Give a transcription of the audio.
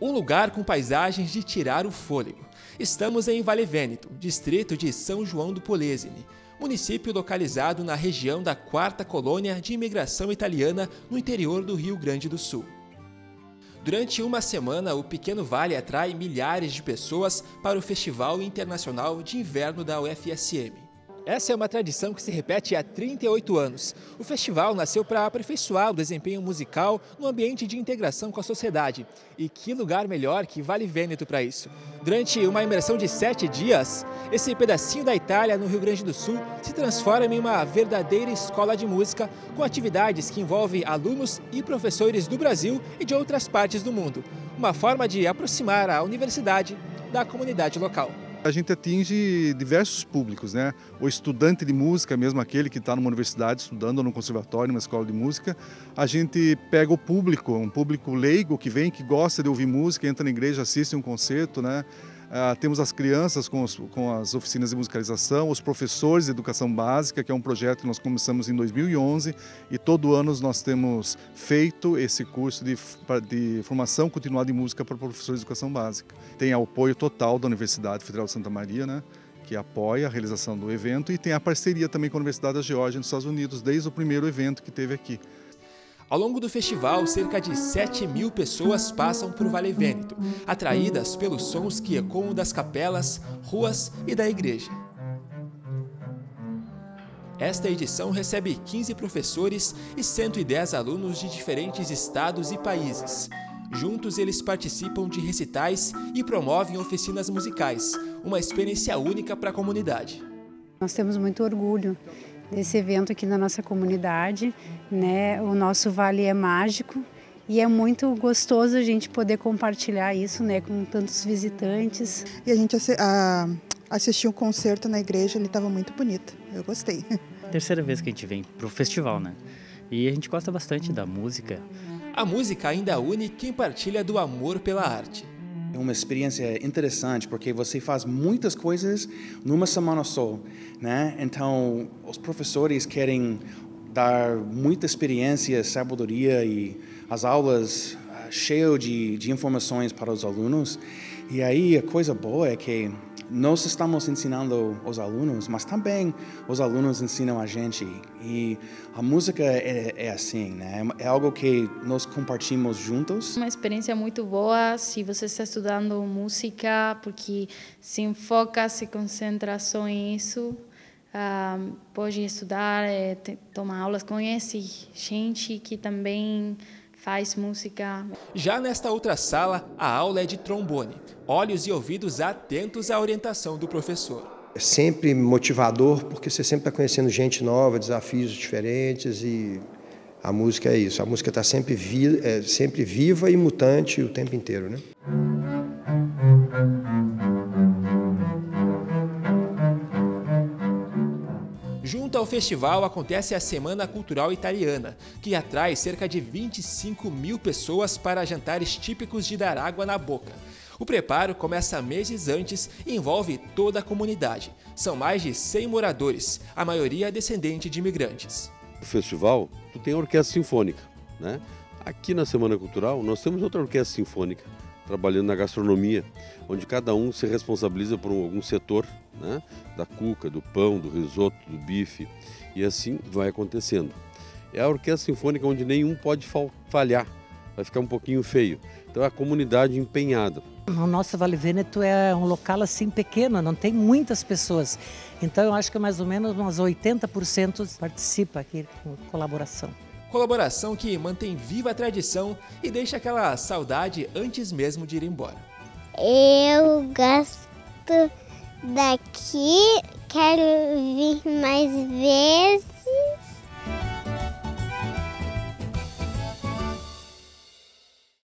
Um lugar com paisagens de tirar o fôlego. Estamos em Vale Vêneto, distrito de São João do Polesine, município localizado na região da 4ª colônia de imigração italiana no interior do Rio Grande do Sul. Durante uma semana, o pequeno vale atrai milhares de pessoas para o Festival Internacional de Inverno da UFSM. Essa é uma tradição que se repete há 38 anos. O festival nasceu para aperfeiçoar o desempenho musical no ambiente de integração com a sociedade. E que lugar melhor que Vale Vêneto para isso. Durante uma imersão de 7 dias, esse pedacinho da Itália, no Rio Grande do Sul, se transforma em uma verdadeira escola de música com atividades que envolvem alunos e professores do Brasil e de outras partes do mundo. Uma forma de aproximar a universidade da comunidade local. A gente atinge diversos públicos, né? O estudante de música, mesmo aquele que está numa universidade estudando ou num conservatório, numa escola de música. A gente pega o público, um público leigo que vem, que gosta de ouvir música, entra na igreja, assiste um concerto, né? Temos as crianças com as oficinas de musicalização, os professores de educação básica, que é um projeto que nós começamos em 2011 e todo ano nós temos feito esse curso de formação continuada em música para professores de educação básica. Tem o apoio total da Universidade Federal de Santa Maria, né, que apoia a realização do evento, e tem a parceria também com a Universidade da Geórgia nos Estados Unidos, desde o primeiro evento que teve aqui. Ao longo do festival, cerca de 7.000 pessoas passam por Vale Vêneto, atraídas pelos sons que ecoam das capelas, ruas e da igreja. Esta edição recebe 15 professores e 110 alunos de diferentes estados e países. Juntos, eles participam de recitais e promovem oficinas musicais, uma experiência única para a comunidade. Nós temos muito orgulho desse evento aqui na nossa comunidade, né? O nosso vale é mágico e é muito gostoso a gente poder compartilhar isso, né, com tantos visitantes. E a gente assistiu um concerto na igreja, ele estava muito bonito, eu gostei. Terceira vez que a gente vem para o festival, né? E a gente gosta bastante da música. A música ainda une quem partilha do amor pela arte. É uma experiência interessante porque você faz muitas coisas numa semana só, né? Então, os professores querem dar muita experiência, sabedoria e as aulas cheias de informações para os alunos. E aí a coisa boa é que nós estamos ensinando os alunos, mas também os alunos ensinam a gente. E a música é assim, né? É algo que nós compartilhamos juntos. Uma experiência muito boa se você está estudando música, porque se enfoca, se concentra só em isso. Pode estudar, tomar aulas, conhece gente que também faz música. Já nesta outra sala, a aula é de trombone. Olhos e ouvidos atentos à orientação do professor. É sempre motivador, porque você sempre está conhecendo gente nova, desafios diferentes, e a música é isso. A música está sempre viva e mutante o tempo inteiro, né? Junto ao festival acontece a Semana Cultural Italiana, que atrai cerca de 25.000 pessoas para jantares típicos de dar água na boca. O preparo começa meses antes e envolve toda a comunidade. São mais de 100 moradores, a maioria descendente de imigrantes. No festival, tu tem a orquestra sinfônica, né? Aqui na Semana Cultural, nós temos outra orquestra sinfônica, trabalhando na gastronomia, onde cada um se responsabiliza por algum setor, né? Da cuca, do pão, do risoto, do bife, e assim vai acontecendo. É a orquestra sinfônica onde nenhum pode falhar, vai ficar um pouquinho feio. Então é a comunidade empenhada. O nosso Vale Vêneto é um local assim pequeno, não tem muitas pessoas. Então eu acho que mais ou menos umas 80% participa aqui com colaboração. Colaboração que mantém viva a tradição e deixa aquela saudade antes mesmo de ir embora. Eu gosto daqui, quero vir mais vezes.